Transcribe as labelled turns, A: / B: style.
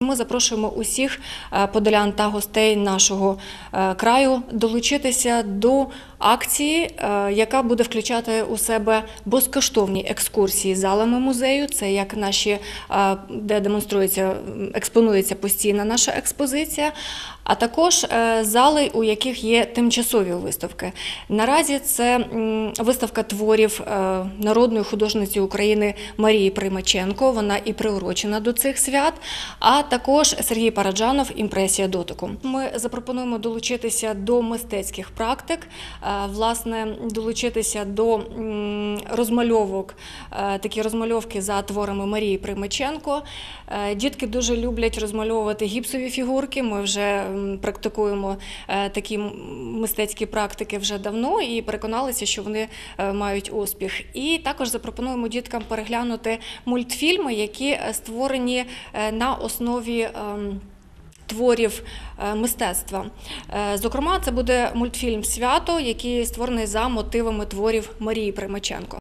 A: Ми запрошуємо усіх подолян та гостей нашого краю долучитися до акції, яка буде включати у себе безкоштовні екскурсії залами музею. Це як наші, де демонструється, експонується постійна наша експозиція, а також зали, у яких є тимчасові виставки. Наразі це виставка творів народної художниці України Марії Приймаченко, вона і приурочена до цих свят, а також Сергій Параджанов «Імпресія дотику». Ми запропонуємо долучитися до мистецьких практик, власне, долучитися до розмальовок, такі розмальовки за творами Марії Приймаченко. Дітки дуже люблять розмальовувати гіпсові фігурки, ми вже практикуємо такі мистецькі практики вже давно і переконалися, що вони мають успіх. І також запропонуємо діткам переглянути мультфільми, які створені на основі творів мистецтва. Зокрема, це буде мультфільм «Свято», який створений за мотивами творів Марії Приймаченко.